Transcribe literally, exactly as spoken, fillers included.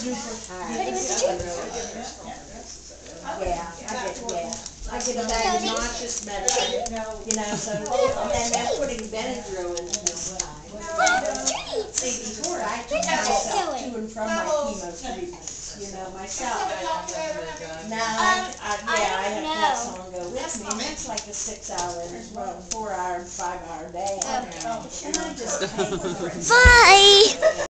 super tired. Yeah, I get, yeah. I get a bag of nauseous medicine, you know, so, and then they're putting Benadryl in this time. See, before I took myself to and from my chemo treatments, you know, myself. Now, I, I, yeah, I have to have someone go with me, and that's like a six hour, well, four hour, five hour day. And I just pay for it. Bye!